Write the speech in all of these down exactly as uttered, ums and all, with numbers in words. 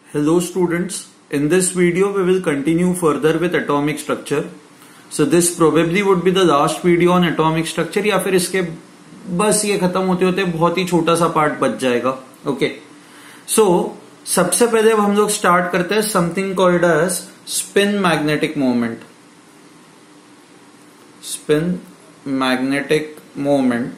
Hello students, in this video we will continue further with atomic structure. So this probably would be the last video on atomic structure या फिर इसके बस ये खत्म होते होते बहुत ही छोटा सा पार्ट बच जाएगा. ओके सो सबसे पहले अब हम लोग स्टार्ट करते हैं something called as spin magnetic moment. Spin magnetic moment.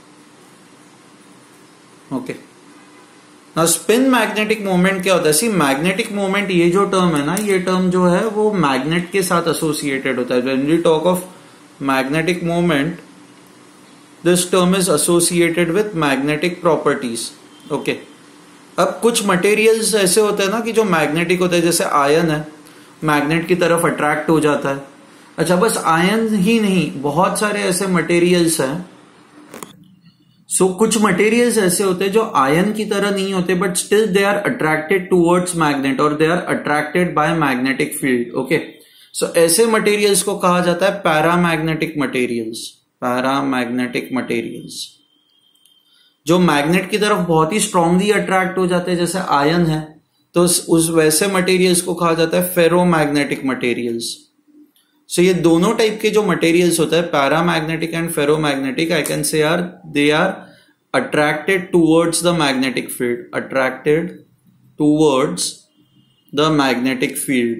Okay ना स्पिन मैग्नेटिक मोमेंट क्या होता है? सी मैग्नेटिक मोमेंट ये जो टर्म है ना, ये टर्म जो है वो मैग्नेट के साथ एसोसिएटेड होता है. When we talk of magnetic moment this term is associated with magnetic properties. Okay अब कुछ मटेरियल्स ऐसे होते हैं ना कि जो मैग्नेटिक होते हैं, जैसे आयन है मैग्नेट की तरफ अट्रैक्ट हो जाता है. अच्छा बस आयन ही नहीं, बहुत सारे ऐसे मटेरियल्स हैं. सो so, कुछ मटेरियल्स ऐसे होते हैं जो आयन की तरह नहीं होते but still they are attracted towards magnet और they are attracted by magnetic field. Okay so ऐसे मटेरियल्स को कहा जाता है पैरामैग्नेटिक मटेरियल्स. पैरामैग्नेटिक मटेरियल्स जो मैग्नेट की तरफ बहुत ही स्ट्रांगली अट्रैक्ट हो जाते हैं, जैसे आयन है तो उस वैसे मटेरियल्स को कहा जाता है फेरोमैग्नेटिक मटेरियल्स. सो so, ये दोनों टाइप के जो मटेरियल्स होते हैं paramagnetic and ferromagnetic, I can say are they are attracted towards the magnetic field. Attracted towards the magnetic field.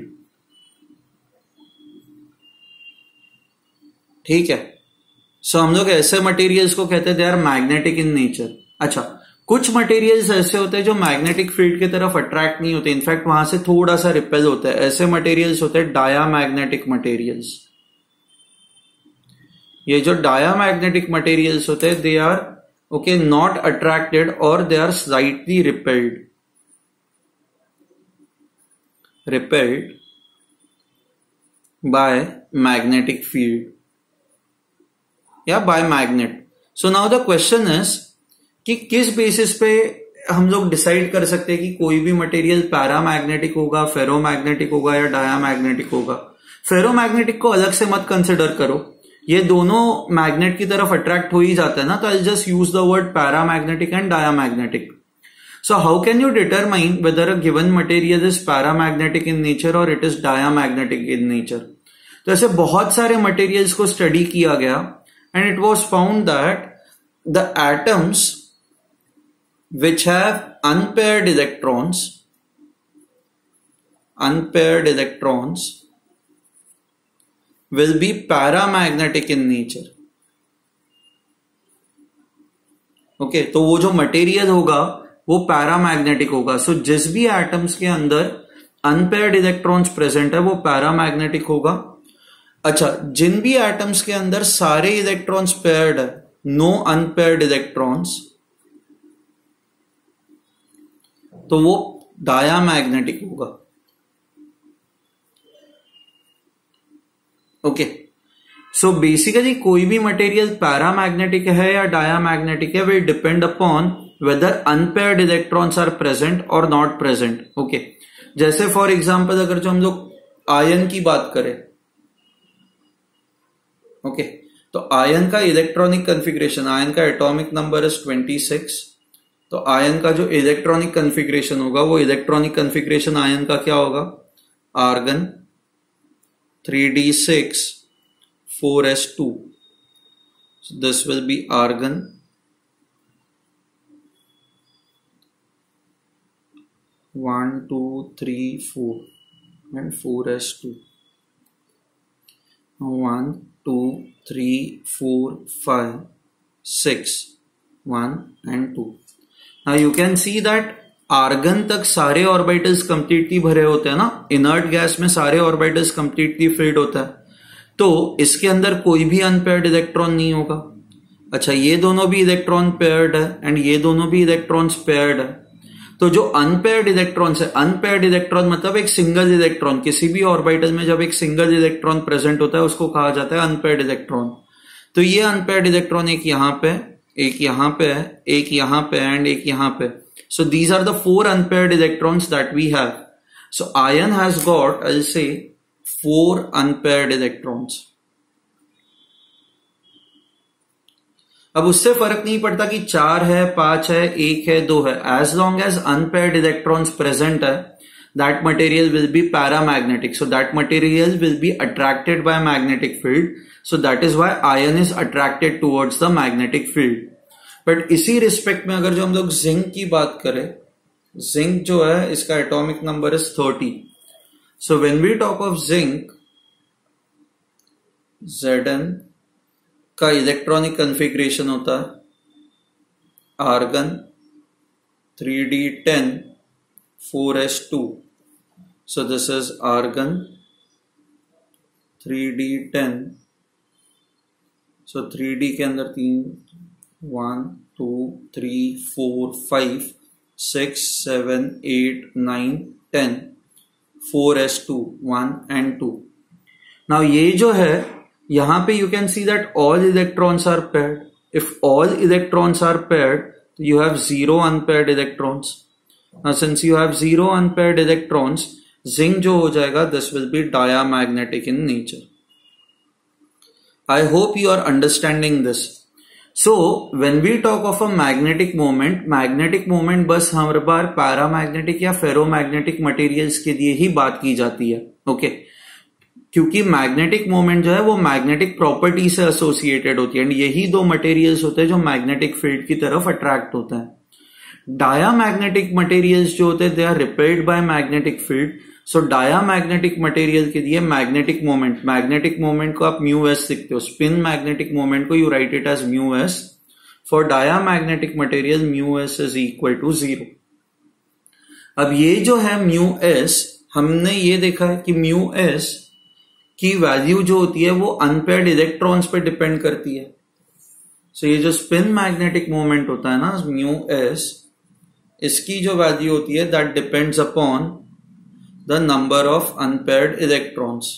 ठीक है. सो so, हम लोग ऐसे मटेरियल्स को कहते हैं they are magnetic in nature. अच्छा कुछ मटेरियल्स ऐसे होते हैं जो मैग्नेटिक फील्ड की तरफ अट्रैक्ट नहीं होते, इनफैक्ट वहां से थोड़ा सा रिपेल होता है. ऐसे मटेरियल्स होते हैं डायामैग्नेटिक मटेरियल्स. ये जो डायामैग्नेटिक मटेरियल्स होते हैं they are okay not attracted और they are slightly repelled. Repelled by magnetic field या by magnet. So now the question is कि किस बेसिस पे हम लोग डिसाइड कर सकते हैं कि कोई भी मटेरियल पैरामैग्नेटिक होगा, फेरोमैग्नेटिक होगा या डायामैग्नेटिक होगा. फेरोमैग्नेटिक को अलग से मत कंसिडर करो, ये दोनों मैग्नेट की तरफ अट्रैक्ट हो ही जाता है ना, तो I just use the word paramagnetic and diamagnetic. So how can you determine whether a given material is paramagnetic in nature और it is diamagnetic in nature? तो ऐसे बहुत सारे मटेरियल्स को स्टडी किया गया and it was found that the atoms which have unpaired electrons, unpaired electrons will be paramagnetic in nature. okay, तो वो जो मटेरियल होगा वो पैरामैग्नेटिक होगा. सो so, जिस भी एटम्स के अंदर अनपेयर्ड इलेक्ट्रॉन्स प्रेजेंट है वो पैरामैग्नेटिक होगा. अच्छा जिन भी एटम्स के अंदर सारे इलेक्ट्रॉन्स पेयर्ड है, नो अनपेयर्ड इलेक्ट्रॉन्स, तो वो डायामैग्नेटिक होगा. ओके सो बेसिकली कोई भी मटेरियल पैरामैग्नेटिक है या डायामैग्नेटिक है will depend upon whether unpaired electrons are present और नॉट प्रेजेंट. ओके जैसे फॉर एग्जांपल अगर जो हम लोग आयन की बात करें, ओके okay, तो आयन का इलेक्ट्रॉनिक कन्फिग्रेशन, आयन का atomic number is twenty six. तो आयन का जो इलेक्ट्रॉनिक कन्फिग्रेशन होगा वो इलेक्ट्रॉनिक कन्फिग्रेशन आयन का क्या होगा? Argon three D six four S two. This will be argon one two three four and four S two. One two three four five six one and two. Now you can see that argon तक सारे orbitals completely भरे होते हैं ना, inert gas में सारे orbitals completely filled होता है, तो इसके अंदर कोई भी अनपेयर्ड इलेक्ट्रॉन नहीं होगा. अच्छा ये दोनों भी इलेक्ट्रॉन पेयर्ड है एंड ये दोनों भी इलेक्ट्रॉन्स पेयर्ड है. तो जो अनपेयर्ड इलेक्ट्रॉन्स है, अनपेयर्ड इलेक्ट्रॉन मतलब एक सिंगल इलेक्ट्रॉन, किसी भी ऑर्बिटल में जब एक सिंगल इलेक्ट्रॉन प्रेजेंट होता है उसको कहा जाता है अनपेयर्ड इलेक्ट्रॉन. तो ये अनपेयर्ड इलेक्ट्रॉन एक यहां पे, एक यहां पे है, एक यहां पे एंड एक यहां पे. So these are the four unpaired electrons that we have. So iron has got I will say four unpaired electrons. अब उससे फर्क नहीं पड़ता कि चार है, पांच है, एक है, दो है, as long as unpaired electrons present है that material will be paramagnetic. So that material will be attracted by magnetic field. So that is why iron is attracted towards the magnetic field. But इसी respect में अगर जो हम लोग zinc की बात करें, जिंक जो है इसका atomic number is thirty. So when we talk of zinc, Zn का इलेक्ट्रॉनिक कन्फिग्रेशन होता है argon three D ten four S two. So this is argon three D ten. So three D के अंदर तीन, one two three four five six seven eight nine ten, four S two one and two. Now ये जो है यहां पे you can see that all electrons are paired. If all electrons are paired, you have zero unpaired electrons. Now since you have zero unpaired electrons, zinc जो हो जाएगा, this will be diamagnetic in nature. I hope you are understanding this. So when we talk of a magnetic moment, magnetic moment बस हर बार paramagnetic या ferromagnetic materials के लिए ही बात की जाती है. Okay. क्योंकि मैग्नेटिक मोमेंट जो है वो मैग्नेटिक प्रॉपर्टी से एसोसिएटेड होती है, एंड यही दो मटेरियल्स होते हैं जो मैग्नेटिक फील्ड की तरफ अट्रैक्ट होते हैं. डायामैग्नेटिक मटेरियल्स जो होते हैं they are repelled by magnetic field. So diamagnetic material के लिए मैग्नेटिक मोमेंट, मैग्नेटिक मोमेंट को आप म्यू एस लिखते हो, स्पिन मैग्नेटिक मोमेंट को you write it as mu S. For diamagnetic material mu S is equal to zero. अब ये जो है म्यू एस, हमने ये देखा है कि म्यू एस की वैल्यू जो होती है वो अनपेयर्ड इलेक्ट्रॉन्स पे डिपेंड करती है. सो so ये जो स्पिन मैग्नेटिक मोमेंट होता है ना म्यू एस, इसकी जो वैल्यू होती है that depends upon the number of unpaired electrons.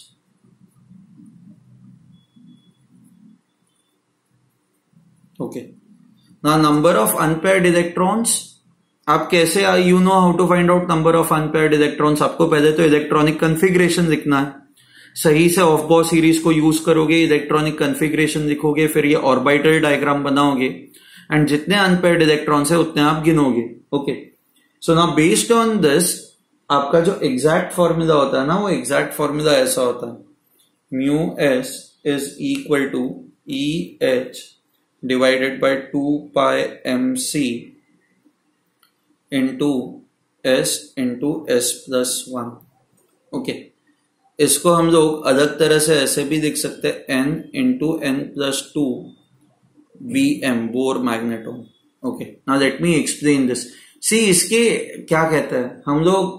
Okay, now number of unpaired electrons आप कैसे, you know how to find out number of unpaired electrons. आपको पहले तो इलेक्ट्रॉनिक कन्फिग्रेशन लिखना है, सही से ऑफ बॉ सीरीज को यूज करोगे, इलेक्ट्रॉनिक कन्फिग्रेशन लिखोगे, फिर ये ऑर्बिटल डायग्राम बनाओगे, एंड जितने अनपेयर्ड इलेक्ट्रॉन्स है उतने आप गिनोगे. Okay, so now based on this आपका जो एग्जैक्ट फॉर्मूला होता है ना, वो एग्जैक्ट फॉर्मूला ऐसा होता है, mu S is equal to E H divided by two pi M C into S into S plus one. Okay, इसको हम लोग अलग तरह से ऐसे भी लिख सकते हैं, n into N plus two B M, Bohr magneton. Okay, now let me explain this. See इसके क्या कहते हैं, हम लोग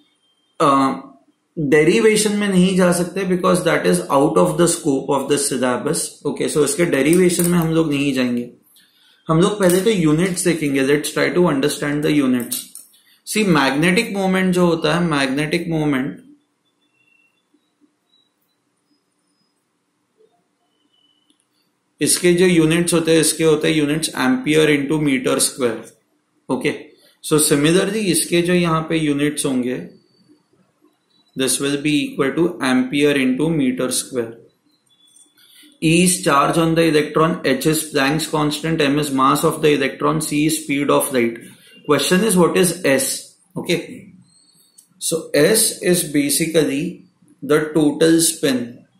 डेरिवेशन में नहीं जा सकते because that is out of the scope of the syllabus. Okay, so इसके डेरिवेशन में हम लोग नहीं जाएंगे. हम लोग पहले तो यूनिट्स देखेंगे. Let's try to understand the units. See magnetic moment जो होता है, मैग्नेटिक मोमेंट इसके जो यूनिट्स होते हैं, इसके होते हैं units ampere into metre square. Okay, so similarly इसके जो यहां पे यूनिट्स होंगे, this will be equal to ampere into metre square. E is charge on the electron, H is Planck's constant, M is mass of the electron, C is speed of light. Question is what is S? Okay, so S is basically the total spin.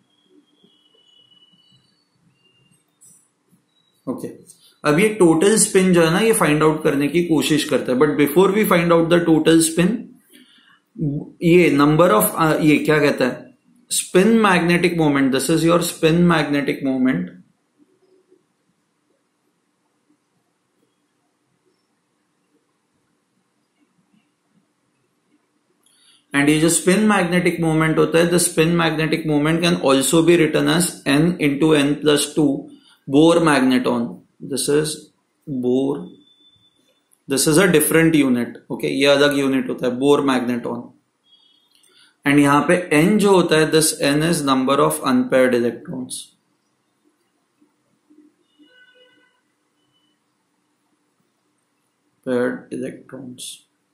Okay okay. अब ये total spin जो है ना, ये find out करने की कोशिश करता है. But before we find out the total spin, ये नंबर ऑफ ये क्या कहता है, spin magnetic moment. This is your spin magnetic moment. And ये जो स्पिन मैग्नेटिक मोमेंट होता है, the spin magnetic moment can also be written as N into N plus two Bohr magneton. This is Bohr. This is a different unit. Okay, ये अलग unit होता है, Bohr magneton. And यहां पे n जो होता है, this n is number of unpaired electrons. Paired electrons.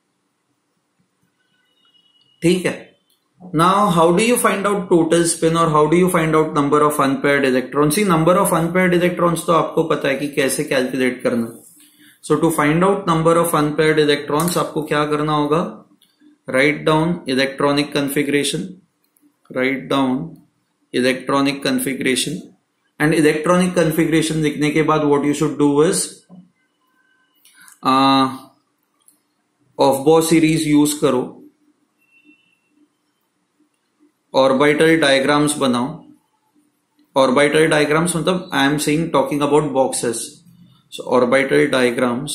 ठीक है. Now, how do you find out total spin or how do you find out number of unpaired electrons? See, number of unpaired electrons तो आपको पता है कि कैसे calculate करना. So, to find out number of unpaired electrons आपको क्या करना होगा, write down electronic configuration, write down electronic configuration, and electronic configuration लिखने के बाद what you should do is uh, Aufbau series use करो, ऑर्बिटल डायग्राम्स बनाओ. ऑर्बिटल डायग्राम्स मतलब I am saying talking about boxes. So orbital diagrams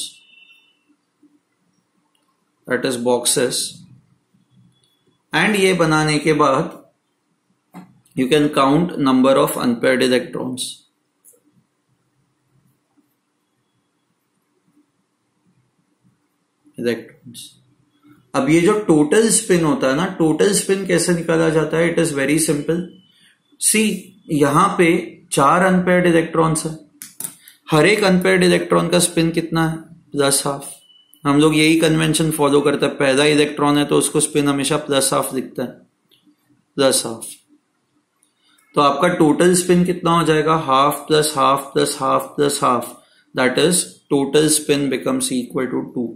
that is boxes. And ये बनाने के बाद you can count number of unpaired electrons. Electrons. अब ये जो टोटल स्पिन होता है ना, टोटल स्पिन कैसे निकाला जाता है? It is very simple. See यहां पे चार अनपेयर्ड इलेक्ट्रॉन्स है. हर एक अनपेयर्ड इलेक्ट्रॉन का स्पिन कितना है? Plus half. हम लोग यही कन्वेंशन फॉलो करते हैं. पहला इलेक्ट्रॉन है तो उसको स्पिन हमेशा प्लस हाफ दिखता है. Plus half. तो आपका टोटल स्पिन कितना हो जाएगा? Half plus half plus half plus half. That is total spin becomes equal to two.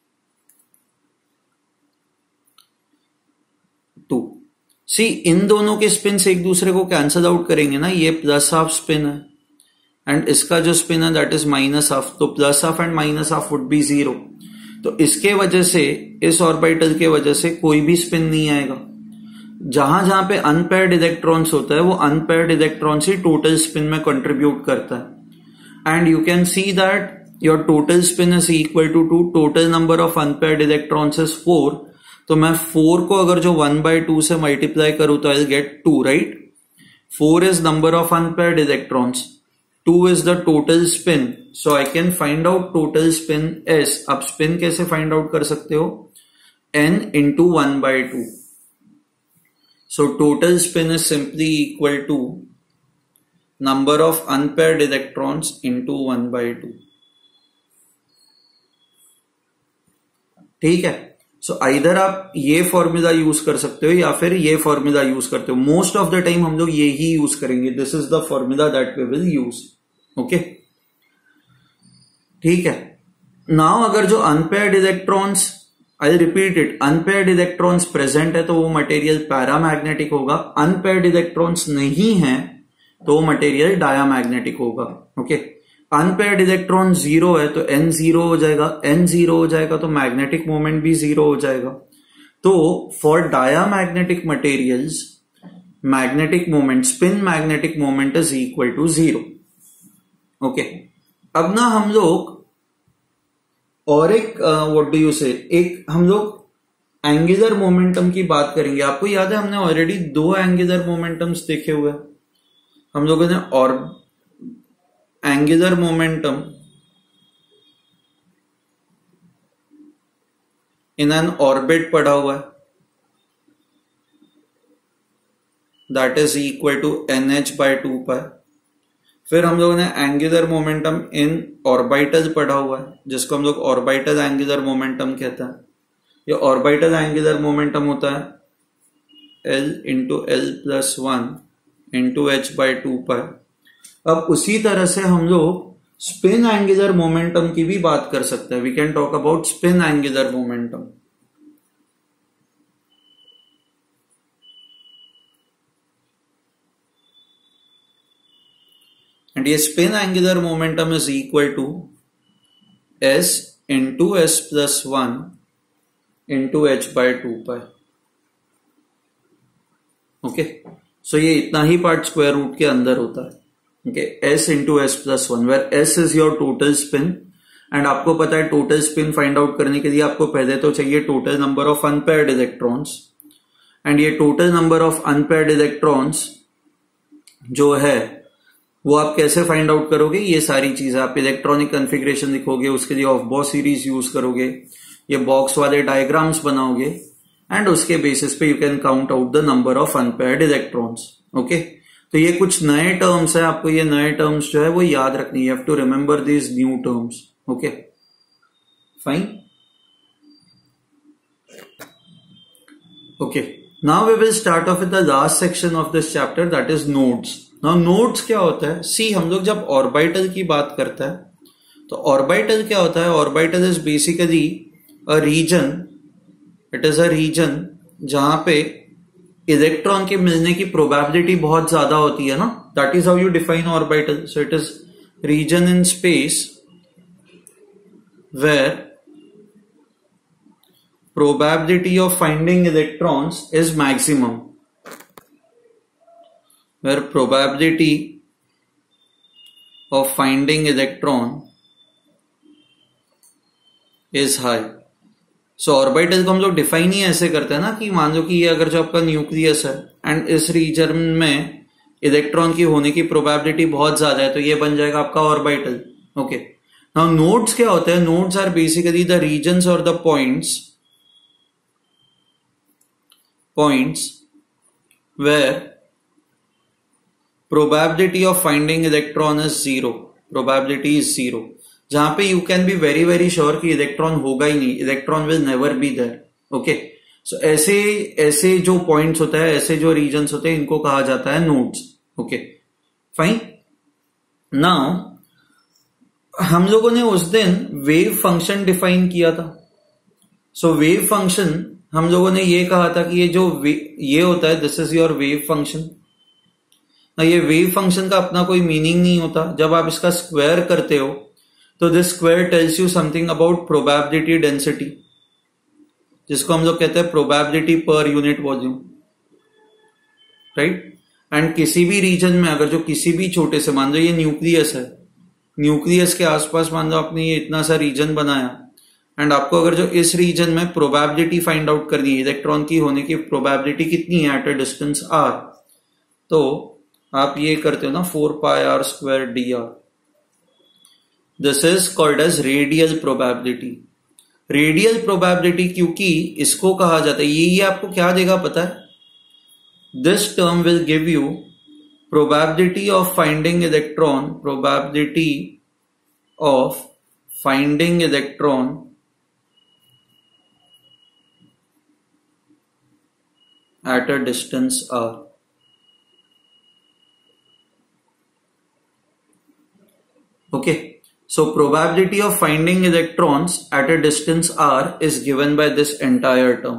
Two. See इन दोनों के स्पिन से एक दूसरे को कैंसल आउट करेंगे ना. ये प्लस हाफ स्पिन है एंड इसका जो स्पिन है दैट इज माइनस हाफ. तो plus half and minus half would be zero. तो इसके वजह से, इस ऑर्बिटल के वजह से कोई भी स्पिन नहीं आएगा. जहां जहां पे अनपेयर्ड इलेक्ट्रॉन्स होता है वो अनपेयर्ड इलेक्ट्रॉन्स ही टोटल स्पिन में कंट्रीब्यूट करता है. And you can see that your total spin is equal to two. Total number of unpaired electrons is four. तो मैं फोर को अगर जो वन बाय टू से मल्टीप्लाई करूं तो I get two, right? Four is number of unpaired electrons, two is the total spin. So I can find out total spin S. आप spin कैसे फाइंड आउट कर सकते हो? N into one by two. So total spin is simply equal to number of unpaired electrons into one by two. ठीक है. So so either आप ये formula use कर सकते हो या फिर ये फॉर्मूला यूज करते हो. मोस्ट ऑफ द टाइम हम लोग ये ही यूज करेंगे. This is the formula that we will use. Okay, ठीक है. नाउ अगर जो unpaired electrons, I repeat it, unpaired electrons present है तो वो मटेरियल पैरामैग्नेटिक होगा. अनपेयर्ड इलेक्ट्रॉन्स नहीं है तो वो मटेरियल डायामैग्नेटिक होगा. ओके. अनपेयर्ड इलेक्ट्रॉन जीरो है तो एन जीरो हो जाएगा. एन जीरो हो जाएगा तो मैग्नेटिक मोमेंट भी जीरो हो जाएगा. तो for diamagnetic materials magnetic moment, spin magnetic moment is equal to zero. Okay. अब ना हम लोग और एक व्हाट डू यू से, एक हम लोग एंगुलर मोमेंटम की बात करेंगे. आपको याद है हमने ऑलरेडी दो एंगुलर मोमेंटम्स देखे हुए. हम लोगों ने और angular momentum in N orbit पढ़ा हुआ है, that is equal to N H by two pi. फिर हम लोगों ने एंगुलर मोमेंटम इन ऑर्बिटल पढ़ा हुआ है जिसको हम लोग ऑर्बिटल एंगुलर मोमेंटम कहते हैं. ये ऑर्बिटल एंगुलर मोमेंटम होता है L into L plus one into H by two pi. अब उसी तरह से हम लोग स्पिन एंगुलर मोमेंटम की भी बात कर सकते हैं. We can talk about spin angular momentum. And ये spin angular momentum is equal to S into S plus one into H by two pi. Okay. So ये इतना ही पार्ट स्क्वायर रूट के अंदर होता है. Okay. S into S plus one, where S is your total spin. And आपको पता है total spin find out करने के लिए आपको पहले तो चाहिए total number of unpaired electrons. And ये total number of unpaired electrons जो है वो आप कैसे फाइंड आउट करोगे? ये सारी चीजें आप इलेक्ट्रॉनिक कॉन्फ़िगरेशन लिखोगे, उसके लिए ऑफबॉस सीरीज यूज करोगे, ये बॉक्स वाले डायग्राम्स बनाओगे एंड उसके बेसिस पे you can count out the number of unpaired electrons. Okay. तो ये कुछ नए टर्म्स है, आपको ये नए टर्म्स जो है वो याद रखनी है. You have to remember these new terms. Okay, fine. Okay, now we will start off with the last section of this chapter, that is nodes. Now nodes क्या होता है? सी हम लोग जब ऑर्बिटल की बात करते हैं तो ऑर्बिटल क्या होता है? Orbital is basically a region it is a region जहां पे इलेक्ट्रॉन के मिलने की प्रोबेबिलिटी बहुत ज्यादा होती है ना, that is how you define orbital. So it is region in space where probability of finding electrons is maximum, where probability of finding electron is high. So orbital को हम लोग डिफाइन ही ऐसे करते हैं ना कि मान लो कि ये अगर जो आपका न्यूक्लियस है एंड इस रीजन में इलेक्ट्रॉन की होने की प्रोबेबिलिटी बहुत ज्यादा है तो ये बन जाएगा आपका ऑर्बिटल. ओके, नाउ नोड्स क्या होते हैं? Nodes are basically the regions और the points points where probability of finding electron is zero. Probability is zero. जहां पे you can be very very sure कि इलेक्ट्रॉन होगा ही नहीं, electron will never be there. Okay, so ऐसे ऐसे जो पॉइंट्स होते हैं, ऐसे जो रीजन्स होते हैं, इनको कहा जाता है नोड्स. Okay fine. नाउ हम लोगों ने उस दिन वेव फंक्शन डिफाइन किया था. सो वेव फंक्शन हम लोगों ने ये कहा था कि ये जो ये होता है this is your wave function. ना ये वेव फंक्शन का अपना कोई मीनिंग नहीं होता. जब आप इसका स्क्वायर करते हो तो this square tells you something about probability density, जिसको हम लोग कहते हैं probability per unit volume, right. And किसी भी रीजन में अगर जो किसी भी छोटे से, मान लो ये न्यूक्लियस है, न्यूक्लियस के आसपास मान लो आपने ये इतना सा रीजन बनाया एंड आपको अगर जो इस रीजन में प्रोबेबिलिटी फाइंड आउट करनी है, इलेक्ट्रॉन की होने की प्रोबेबिलिटी कितनी है एट अ डिस्टेंस आर, तो आप ये करते हो ना four pi are square D R. This is called as radial probability. Radial probability क्योंकि इसको कहा जाता है, ये ये आपको क्या देगा पता है? This term will give you probability of finding electron, probability of finding electron at a distance r. Okay, so probability of finding electrons at a distance r is given by this entire term.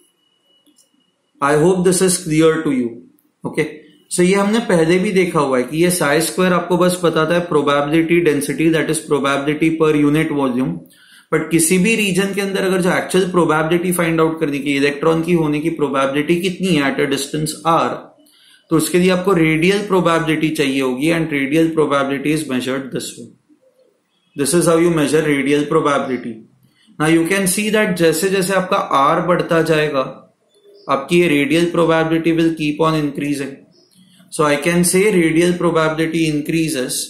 I hope this is clear to you. Okay, so ये हमने पहले भी देखा हुआ है कि ये Sai square आपको बस बताता है probability density, that is probability per unit volume. But किसी भी रीजन के अंदर अगर जो एक्चुअल प्रोबेबिलिटी फाइंड आउट करने की, इलेक्ट्रॉन की होने की प्रोबेबिलिटी कितनी है एट अ डिस्टेंस आर, तो उसके लिए आपको रेडियल प्रोबेबिलिटी चाहिए होगी. And radial probability is measured this way. This is how you measure radial probability. Now you can see that जैसे जैसे आपका आर बढ़ता जाएगा आपकी ये radial probability will keep on increasing. So I can say radial probability increases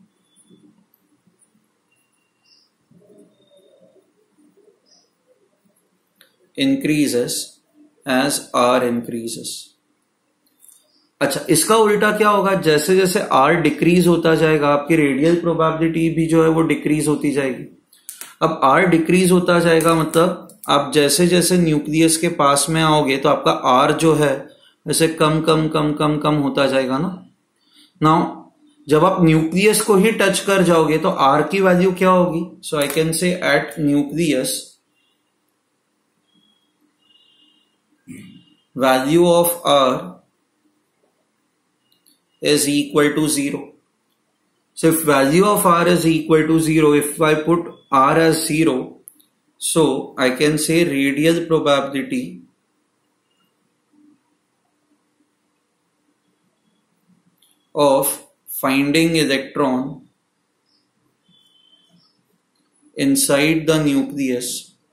increases as r increases. अच्छा, इसका उल्टा क्या होगा? जैसे जैसे r डिक्रीज होता जाएगा आपकी रेडियल प्रोबेबिलिटी भी जो है वो डिक्रीज होती जाएगी. अब r डिक्रीज होता जाएगा मतलब आप जैसे जैसे न्यूक्लियस के पास में आओगे तो आपका r जो है वैसे कम कम कम कम कम होता जाएगा ना. नाउ जब आप न्यूक्लियस को ही टच कर जाओगे तो r की वैल्यू क्या होगी? So I can say at nucleus value of r is equal to zero. So if value of r is equal to zero, if I put r as zero, so I can say radial probability of finding electron inside the nucleus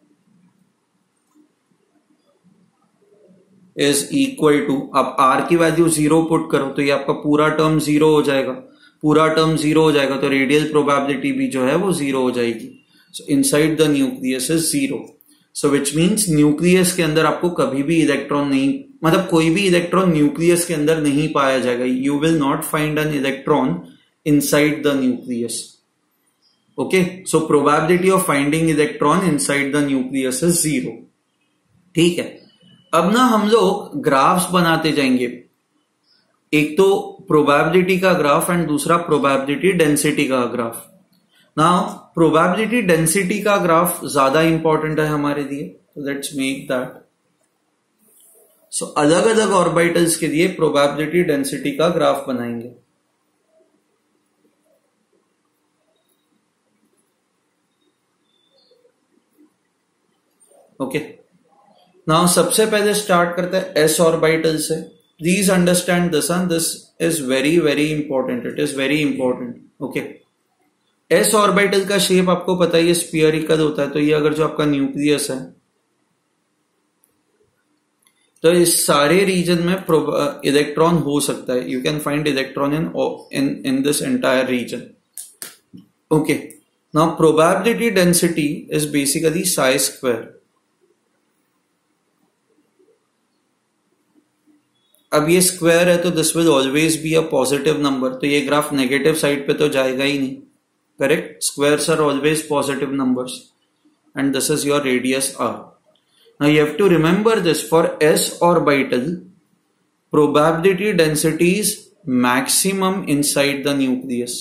is equal to, अब r की value zero put करो तो ये आपका पूरा term zero हो जाएगा. पूरा टर्म जीरो हो जाएगा तो रेडियल प्रोबेबिलिटी भी जो है वो जीरो हो जाएगी. So inside the nucleus is zero. So which means nucleus के अंदर आपको कभी भी इलेक्ट्रॉन नहीं, मतलब कोई भी इलेक्ट्रॉन न्यूक्लियस के अंदर नहीं पाया जाएगा. You will not find an electron inside the nucleus. Okay, so probability of finding electron inside the nucleus is zero. ठीक है, अब ना हम लोग ग्राफ्स बनाते जाएंगे. एक तो प्रोबेबिलिटी का ग्राफ एंड दूसरा प्रोबेबिलिटी डेंसिटी का ग्राफ. नाउ प्रोबेबिलिटी डेंसिटी का ग्राफ ज्यादा इंपॉर्टेंट है हमारे लिए, तो लेट्स मेक दैट. सो अलग अलग ऑर्बिटल्स के लिए प्रोबेबिलिटी डेंसिटी का ग्राफ बनाएंगे। ओके, नाउ सबसे पहले स्टार्ट करते हैं एस ऑर्बिटल से। Please understand this and this is very very important, it is very important. Okay, S orbital का शेप आपको पता है, ये स्फीयरिकल होता है। तो ये अगर जो आपका न्यूक्लियस है, तो इस सारे रीजन में इलेक्ट्रॉन हो सकता है। You can find electron in in in this entire region. Okay, now probability density is basically psi square. अब ये स्क्वायर है तो this will always be a positive number, तो ये ग्राफ नेगेटिव साइड पे तो जाएगा ही नहीं, correct. Squares are always positive numbers and this is your radius R. Now you have to remember this, for S orbital probability density is maximum inside the nucleus.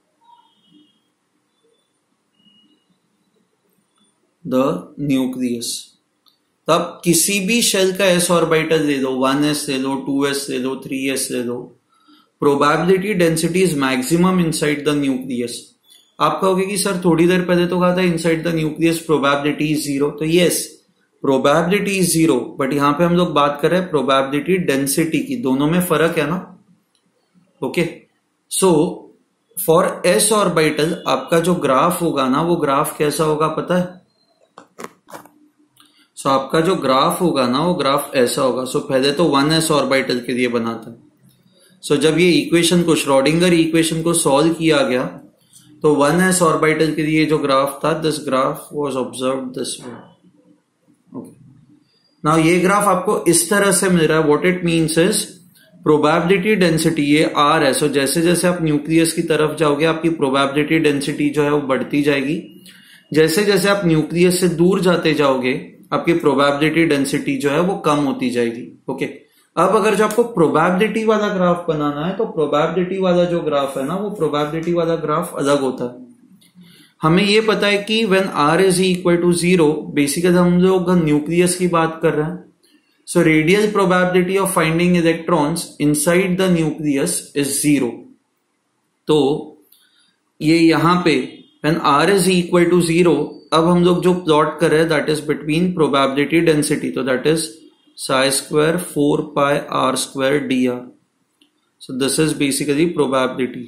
The nucleus, तब किसी भी shell का S orbital ले लो, one S ले लो, to S ले लो, three S ले लो, probability density is maximum inside the nucleus. आप कहोगे कि सर थोड़ी देर पहले तो कहा था inside the nucleus probability is zero, तो yes probability is zero, but यहां पे हम लोग बात कर रहे हैं प्रोबेबिलिटी डेंसिटी की, दोनों में फर्क है ना। Okay, so for S orbital आपका जो ग्राफ होगा ना, वो ग्राफ कैसा होगा पता है? सो so, आपका जो ग्राफ होगा ना, वो ग्राफ ऐसा होगा। सो so, पहले तो वन एस ऑर्बिटल के लिए बनाता है। सो so, जब ये इक्वेशन को, श्रोडिंगर इक्वेशन को सॉल्व किया गया, तो वन एस ऑर्बिटल के लिए जो ग्राफ था, this graph was observed this way. Okay, now ये ग्राफ आपको इस तरह से मिल रहा है। What it means is probability density, ये आर है। सो so, जैसे जैसे आप न्यूक्लियस की तरफ जाओगे, आपकी प्रोबेबिलिटी डेंसिटी जो है वो बढ़ती जाएगी। जैसे जैसे आप न्यूक्लियस से दूर जाते जाओगे, आपकी प्रोबेबिलिटी डेंसिटी जो है वो कम होती जाएगी। ओके, अब अगर जो आपको प्रोबेबिलिटी वाला ग्राफ बनाना है, तो प्रोबेबिलिटी वाला जो ग्राफ है ना, वो प्रोबेबिलिटी वाला ग्राफ अलग होता है। हमें ये पता है कि when R is equal to zero, basically हम लोग न्यूक्लियस की बात कर रहे हैं। So radial probability of finding electrons inside the nucleus is zero. तो ये यहां पे when R is equal to zero, अब हम लोग जो प्लॉट कर रहे हैं that is between probability density, तो that is psi square four pi are square D R. So this is basically probability.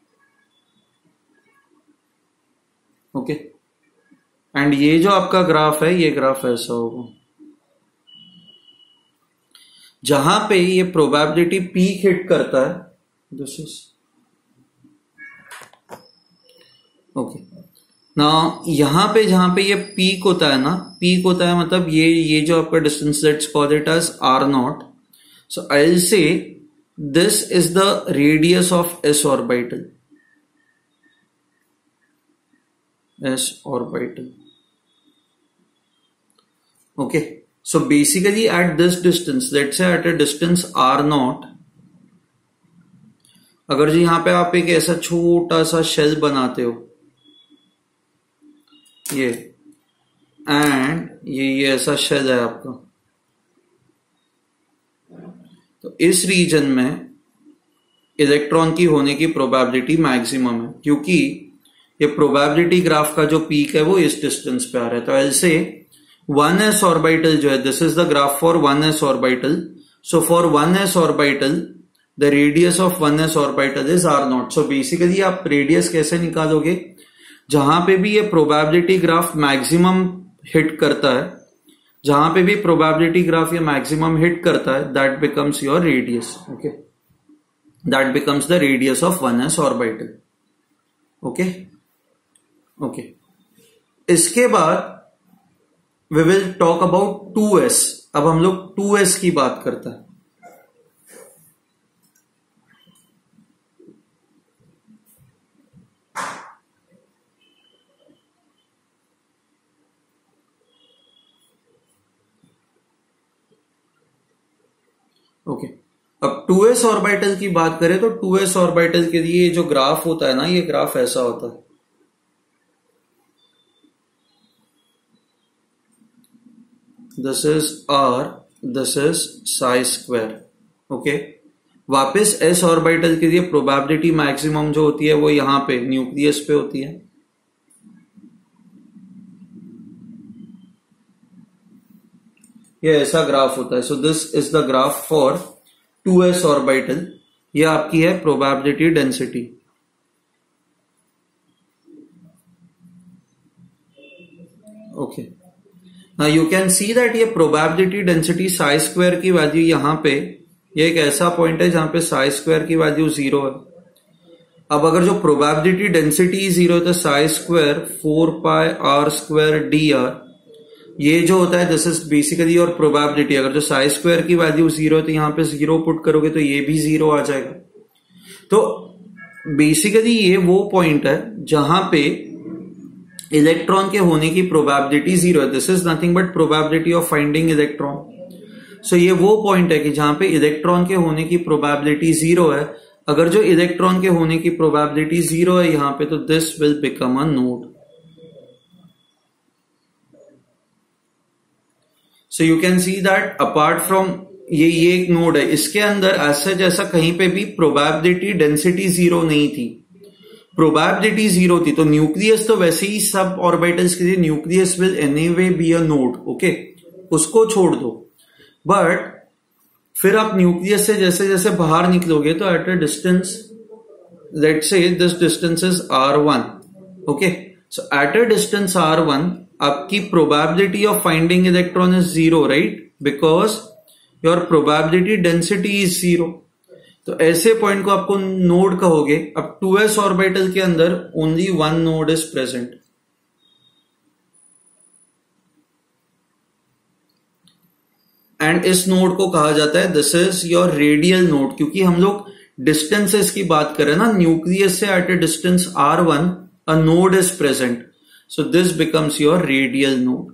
Okay, and ये जो आपका ग्राफ है, ये ग्राफ ऐसा होगा। जहां पे ये प्रोबेबिलिटी पीक हिट करता है, दिस इज ओके। ना यहां पे जहां पे ये पीक होता है ना, पीक होता है मतलब ये ये जो आपका distance, let's call it as r naught. So I will say this is the radius of s orbital, s orbital. Okay, so basically at this distance, let's say at a distance r naught, अगर जी यहां पे आप एक ऐसा छोटा सा shell बनाते हो, ये एंड ये ये ऐसा शेल है आपका, तो इस रीजन में इलेक्ट्रॉन की होने की प्रोबेबिलिटी मैक्सिमम है, क्योंकि ये प्रोबेबिलिटी ग्राफ का जो पीक है वो इस डिस्टेंस पे आ रहा है। तो ऐसे से वन एस ऑर्बिटल जो है, this is the graph for one s orbital. So for one s orbital the radius of one s orbital is r naught. So basically आप रेडियस कैसे निकालोगे? जहां पे भी ये प्रोबेबिलिटी ग्राफ मैक्सिमम हिट करता है, जहां पे भी प्रोबेबिलिटी ग्राफ ये मैक्सिमम हिट करता है, that becomes your radius. Okay, that becomes the radius of one s orbital. Okay okay, इसके बाद we will talk about two s. अब हम लोग टू एस की बात करते हैं। Okay okay. अब टू एस ऑर्बिटल की बात करें तो टू एस ऑर्बिटल के लिए जो ग्राफ होता है ना, ये ग्राफ ऐसा होता है। This is r, this is psi square. Okay, वापस एस ऑर्बिटल के लिए प्रोबेबिलिटी मैक्सिमम जो होती है वो यहां पे न्यूक्लियस पे होती है। ये ऐसा ग्राफ होता है। So this is the graph for two s orbital. ये आपकी है probability density. Okay, now you can see that ये प्रोबेबिलिटी डेंसिटी साई स्क्वायर की वैल्यू यहां पे, ये एक ऐसा पॉइंट है जहां पे साई स्क्वायर की वैल्यू जीरो है। अब अगर जो प्रोबेबिलिटी डेंसिटी जीरो है तो psi square four pi are square D r, ये जो होता है दिस इज बेसिकली और प्रोबेबिलिटी। अगर जो साई स्क्वायर की वैल्यू जीरो है तो यहां पे जीरो पुट करोगे तो ये भी जीरो आ जाएगा। तो बेसिकली ये वो पॉइंट है जहां पे इलेक्ट्रॉन के होने की प्रोबेबिलिटी जीरो है। This is nothing but probability of finding electron. So ये वो पॉइंट है कि जहां पे इलेक्ट्रॉन के होने की प्रोबेबिलिटी जीरो है। अगर जो इलेक्ट्रॉन के होने की प्रोबेबिलिटी जीरो है यहां पे, तो this will become a node. So you can see that apart from ये ये एक नोड है, इसके अंदर ऐसा जैसा कहीं पे भी प्रोबेबिलिटी डेंसिटी जीरो नहीं थी, प्रोबेबिलिटी जीरो थी। तो न्यूक्लियस तो वैसे ही सब ऑर्बिटल्स के लिए nucleus will anyway be a node. Okay, उसको छोड़ दो। बट फिर आप न्यूक्लियस से जैसे जैसे बाहर निकलोगे तो at a distance, let's say this distance is r one. Okay, so at a distance r one आपकी probability of finding electron is zero, right, because your probability density is zero. तो ऐसे point को आपको node कहोगे। अब two s orbital के अंदर only one node is present. And इस नोड को कहा जाता है this is your radial node, क्योंकि हम लोग डिस्टेंसेस की बात करें ना, न्यूक्लियस से at a distance r one a node is present. So this becomes your radial node.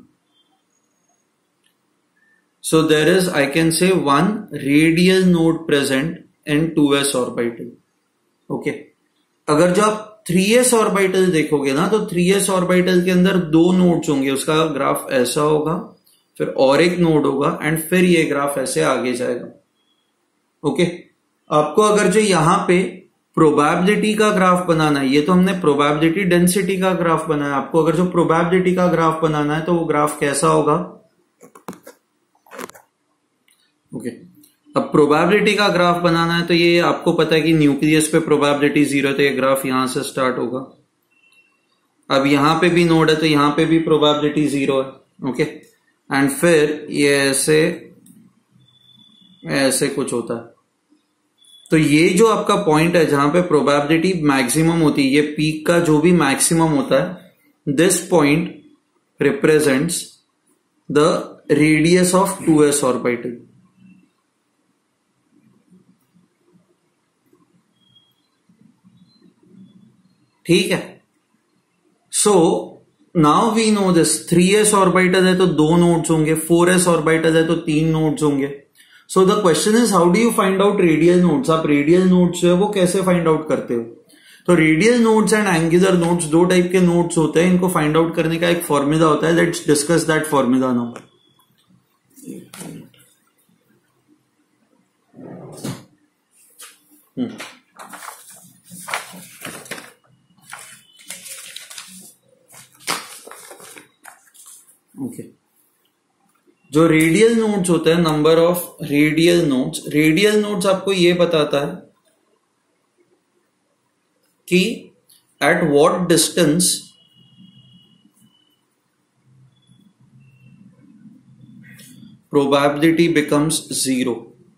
So there is, I can say, one radial node present in two s orbital. Okay, अगर जो आप three s orbital देखोगे ना, तो three s orbital के अंदर दो nodes होंगे। उसका ग्राफ ऐसा होगा, फिर और एक नोड होगा, एंड फिर ये ग्राफ ऐसे आगे जाएगा। ओके, आपको अगर जो यहां पे प्रोबेबिलिटी का ग्राफ बनाना है, ये तो हमने प्रोबेबिलिटी डेंसिटी का ग्राफ बनाया। आपको अगर जो प्रोबेबिलिटी का ग्राफ बनाना है तो वो ग्राफ कैसा होगा? ओके, अब प्रोबेबिलिटी का ग्राफ बनाना है तो ये आपको पता है कि न्यूक्लियस पे प्रोबेबिलिटी जीरो है, तो ये ग्राफ यहां से स्टार्ट होगा। अब यहां पे भी नोड है तो यहां पे भी प्रोबेबिलिटी जीरो है। ओके, एंड फिर ये ऐसे ऐसे कुछ होता है। तो ये जो आपका पॉइंट है जहां पे प्रोबेबिलिटी मैक्सिमम होती है, ये पीक का जो भी मैक्सिमम होता है, this point represents the radius of two s orbital. ठीक है, so now we know this. Three s orbital है तो दो नोड्स होंगे, फोर एस ऑर्बिटल है तो तीन नोड्स होंगे। So the question is how do you find out radial nodes? आप रेडियल नोड्स जो है वो कैसे फाइंड आउट करते हो? तो radial nodes and angular nodes दो टाइप के नोड्स होते हैं। इनको फाइंड आउट करने का एक फॉर्मूला होता है। Let's discuss that formula now. Okay, जो रेडियल नोड्स होते हैं, number of radial nodes, radial nodes आपको ये बताता है कि at what distance probability becomes zero,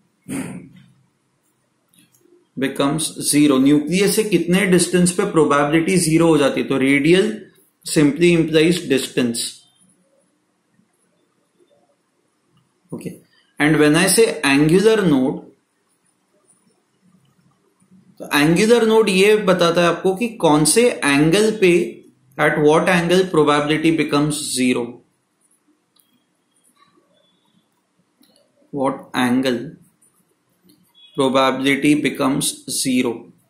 becomes zero. Nucleus से कितने डिस्टेंस पे प्रोबेबिलिटी जीरो हो जाती है? तो radial simply implies distance. Okay, and when I say angular node, तो एंगुलर नोड ये बताता है आपको कि कौन से एंगल पे, at what angle probability becomes zero, what angle probability becomes zero.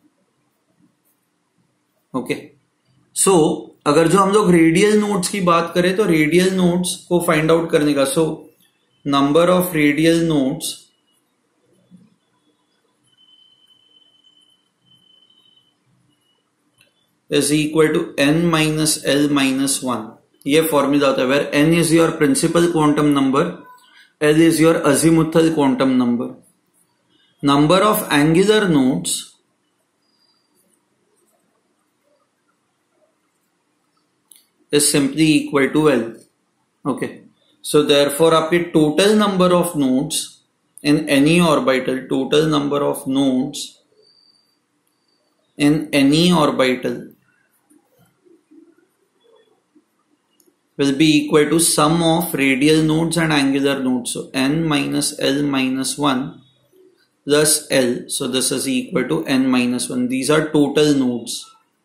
Okay, so अगर जो हम लोग रेडियल नोड्स की बात करें तो रेडियल नोड्स को फाइंड आउट करने का, so number of radial nodes is equal to n minus l minus one. ये फॉर्मूला होता है where n is your principal quantum number, l is your azimuthal quantum number. Number of angular nodes is simply equal to l. Okay, so therefore आपके total number of nodes in any orbital, total number of nodes in any orbital will be equal to sum of radial nodes and angular nodes. So n minus l minus one plus l. So this is equal to n minus one. These are total nodes.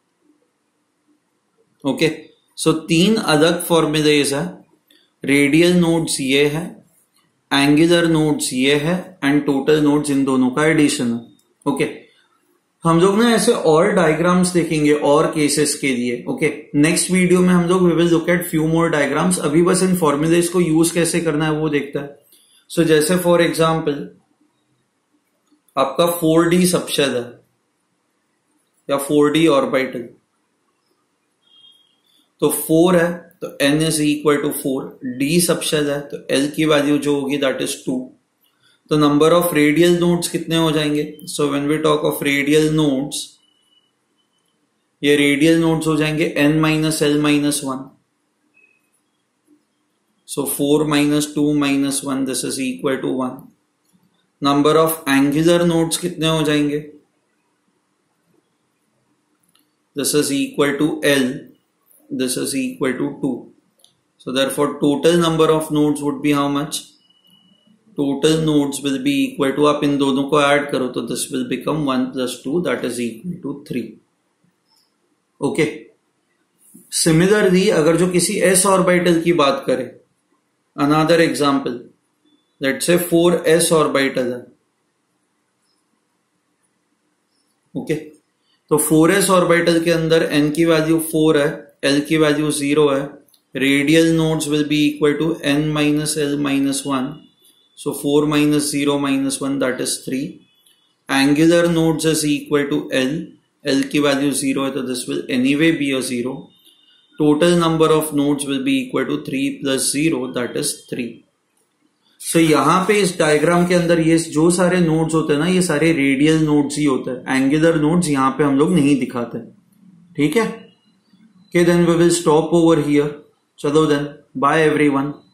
Okay. So तीन अलग formulas है. Radial nodes ये है, angular nodes ये है, and total nodes इन दोनों का addition है. Okay okay. हम लोग ना ऐसे और डायग्राम्स देखेंगे और केसेस के लिए. ओके, नेक्स्ट वीडियो में हम लोग we will look at few more diagrams. अभी बस इन फॉर्मूलेज को यूज कैसे करना है वो देखता है. सो so, जैसे फॉर एग्जांपल आपका फोर डी सबशेल है या फोर डी ऑर्बिटल, तो फोर है तो n is equal to four. D subshell है तो l की वैल्यू जो होगी दैट इज टू. तो नंबर ऑफ रेडियल नोड्स कितने हो जाएंगे? So when we talk of radial nodes, ये रेडियल नोड्स हो जाएंगे n minus l minus one. So four minus two minus one, this is equal to one. Number of angular nodes कितने हो जाएंगे? This is equal to l, this is equal to two. So therefore total number of nodes would be how much? Total nodes will be equal to, आप इन दोनों को add करो तो this will become one plus two, that is equal to three. Okay. Similarly अगर जो किसी s orbital की बात करें, another example, let's say four s orbital है. Okay. तो फोर एस ऑर्बिटल के अंदर n की वैल्यू फोर है, l की वैल्यू जीरो है. Radial nodes will be equal to n minus l minus one. So four minus zero minus one, that is three. Angular nodes is equal to l, l की value zero है तो this will anyway be a zero. Total number of nodes will be equal to three plus zero, that is three. So so, यहां पे इस diagram के अंदर ये जो सारे नोड्स होते हैं ना, ये सारे रेडियल नोड्स ही होते हैं. एंगुलर नोड्स यहां पे हम लोग नहीं दिखाते. ठीक है. Okay, then we will stop over here. चलो then, bye everyone.